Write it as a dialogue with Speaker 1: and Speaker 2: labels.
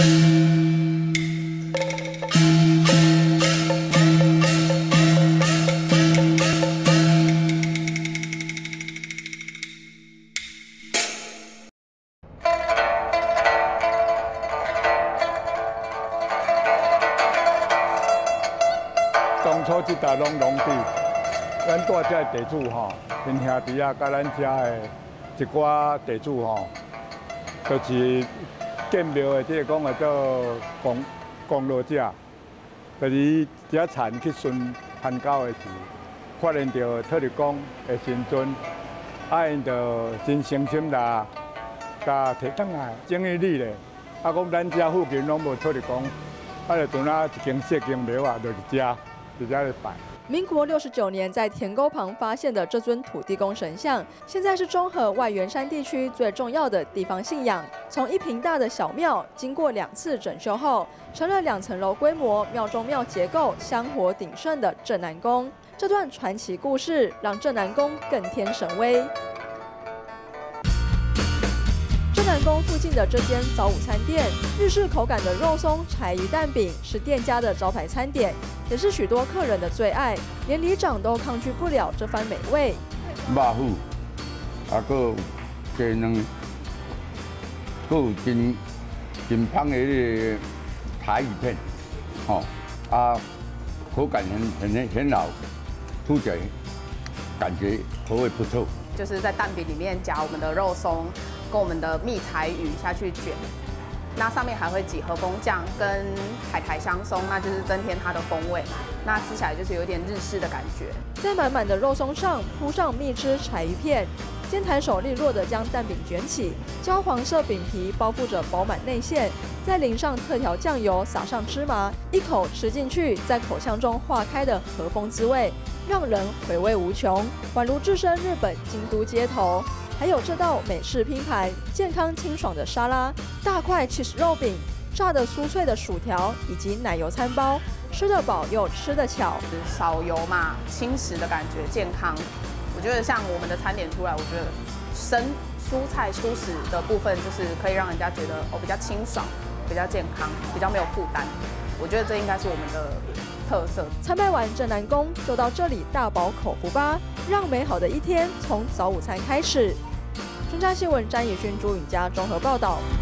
Speaker 1: 当初这搭拢农地，咱住遮地主吼，因兄弟啊，甲咱遮的一寡地主吼，就是建庙的，即个讲的做公路者，就是遮田去巡攀狗的时，发现到土地公的神尊，因就真诚心啦，甲摕转来，整理理咧。讲咱遮附近拢无土地公，就阵一间小间庙啊，就是遮。
Speaker 2: 民国69年在田沟旁发现的这尊土地公神像，现在是中和外圆山地区最重要的地方信仰。从1坪大的小庙，经过2次整修后，成了2层楼规模、庙中庙结构香火鼎盛的镇南宫。这段传奇故事让镇南宫更添神威。 镇南宫附近的这间早午餐店，日式口感的肉松柴鱼蛋饼是店家的招牌餐点，也是许多客人的最爱，连里长都抗拒不了这番美味。
Speaker 3: 肉腐，还有鸡卵，还有真香的那个台语片，口感很老，吃起来感觉口味不错。
Speaker 4: 就是在蛋饼里面夹我们的肉松。 跟我们的蜜柴鱼下去卷，那上面还会挤和风酱跟海苔香松，那就是增添它的风味。那吃起来就是有点日式的感觉。
Speaker 2: 在满满的肉松上铺上蜜汁柴鱼片，煎弹手利落地将蛋饼卷起，焦黄色饼皮包覆着饱满内馅，再淋上特调酱油，撒上芝麻，一口吃进去，在口腔中化开的和风滋味，让人回味无穷，宛如置身日本京都街头。 还有这道美式拼盘，健康清爽的沙拉，大块 cheese 肉饼，炸得酥脆的薯条，以及奶油餐包，吃得饱又吃得巧。
Speaker 4: 少油嘛，轻食的感觉，健康。我觉得像我们的餐点出来，我觉得生蔬菜蔬食的部分，就是可以让人家觉得比较清爽，比较健康，比较没有负担。我觉得这应该是我们的特色。
Speaker 2: 参拜完镇南宫，就到这里大饱口福吧，让美好的一天从早午餐开始。中嘉新闻詹以勋、朱允嘉综合报道。